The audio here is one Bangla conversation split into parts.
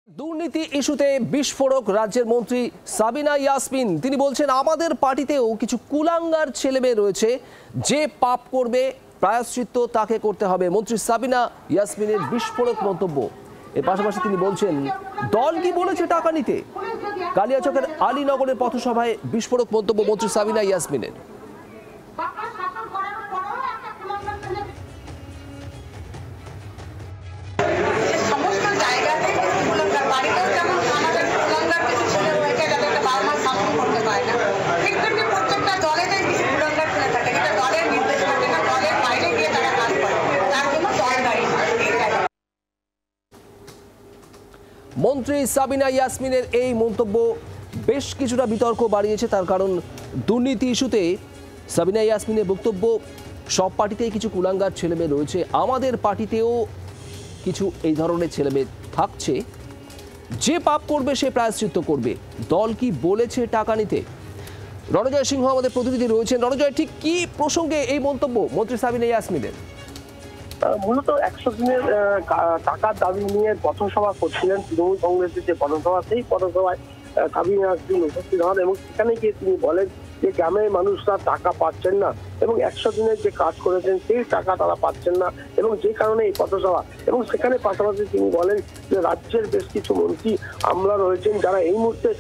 দুর্নীতি ইস্যুতে বিস্ফোরক রাজ্যের মন্ত্রী সাবিনা ইয়াসমিন। তিনি বলছেন, আমাদের পার্টিতেও কিছু কুলাঙ্গার ছেলেমেয়ে রয়েছে, যে পাপ করবে প্রায়শ্চিত্ত তাকে করতে হবে। মন্ত্রী সাবিনা ইয়াসমিনের বিস্ফোরক মন্তব্য। এর পাশাপাশি তিনি বলছেন, দল কি বলেছে টাকা নিতে? কালিয়াচকের আলীনগরের পথসভায় বিস্ফোরক মন্তব্য মন্ত্রী সাবিনা ইয়াসমিনের। মন্ত্রী সাবিনা ইয়াসমিনের এই মন্তব্য বেশ কিছুটা বিতর্ক বাড়িয়েছে। তার কারণ, দুর্নীতি ইস্যুতে সাবিনা ইয়াসমিনের বক্তব্য, সব পার্টিতেই কিছু কুলাঙ্গার ছেলেমেয়ে রয়েছে, আমাদের পার্টিতেও কিছু এই ধরনের ছেলেমেয়ে থাকছে, যে পাপ করবে সে প্রায়শ্চিত্ত করবে। দল কি বলেছে টাকা নিতে? রণজয় সিংহ আমাদের প্রতিনিধি রয়েছেন। রণজয়, ঠিক কি প্রসঙ্গে এই মন্তব্য মন্ত্রী সাবিনা ইয়াসমিনের? মূলত 100 দিনের টাকার দাবি নিয়ে পথসভা করছিলেন তৃণমূল কংগ্রেসের যে পথসভা, সেই পথসভায় সাবিনা ইয়াসমিন উপস্থিত হন এবং সেখানে গিয়ে তিনি বলেন যে গ্রামের মানুষরা টাকা পাচ্ছেন না এবং 100 দিনের যে কাজ করেছেন সেই টাকা তারা পাচ্ছেন না এবং যে কারণে এই পথসভা। এবং সেখানে পাশাপাশি তিনি বলেন যে রাজ্যের বেশ কিছু মন্ত্রী আমলা রয়েছেন যারা এই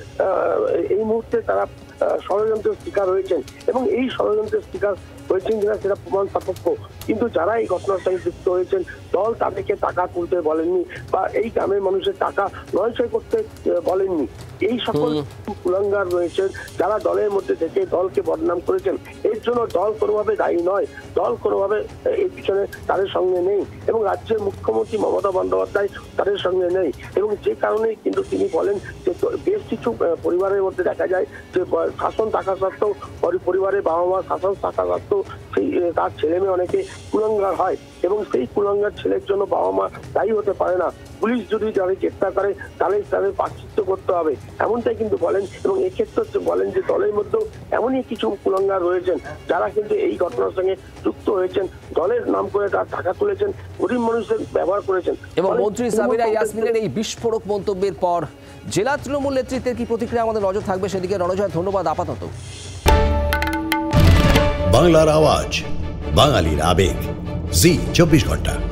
মুহূর্তে তারা ষড়যন্ত্রের শিকার হয়েছেন এবং এই ষড়যন্ত্রের শিকার হয়েছেন কিনা সেটা প্রমাণ সাপেক্ষ। কিন্তু যারা এই ঘটনার সঙ্গে যুক্ত হয়েছেন, দল তাদেরকে টাকা তুলতে বলেননি বা এই গ্রামের মানুষের টাকা নয়ছয় করতে বলেননি। এই সকল কুলাঙ্গার রয়েছেন যারা দলের মধ্যে থেকে দলকে বদনাম করেছেন। এর জন্য দল কোনোভাবে দায়ী নয়, দল কোনোভাবে এর পিছনে তাদের সঙ্গে নেই এবং রাজ্যের মুখ্যমন্ত্রী মমতা বন্দ্যোপাধ্যায় তাদের সঙ্গে নেই। এবং যে কারণেই কিন্তু তিনি বলেন যে বেশ কিছু পরিবারের মধ্যে দেখা যায় যে শাসন থাকা সত্ত্বেও পরিবারের বাবা মা শাসন থাকা সত্ত্বেও সেই তার ছেলে মেয়ে অনেকে কুলাঙ্গার হয় এবং সেই কুলাঙ্গার ছেলের জন্য বাবা মা দায়ী হতে পারে না। পুলিশ যদি তাদের চেষ্টা করে তাহলে তাদের প্রায়শ্চিত্ত করতে হবে, এমনটাই কিন্তু বলেন। এবং এক্ষেত্রে বলেন যে দলের মধ্যেও এমনই কিছু কুলাঙ্গার রয়েছেন যারা কিন্তু এই ঘটনার সঙ্গে যুক্ত হয়েছেন, দলের নাম করে তার টাকা তুলেছেন, গরিব মানুষদের ব্যবহার করেছেন। এবং মন্ত্রী সাবিনা ইয়াসমিনের এই বিস্ফোরক মন্তব্যের পর জেলা তৃণমূল নেতৃত্বের কি প্রতিক্রিয়া আমাদের নজর থাকবে সেদিকে। রণজয়, ধন্যবাদ। আপাতত বাংলার আওয়াজ, বাঙালির আবেগ, জি 24 ঘন্টা।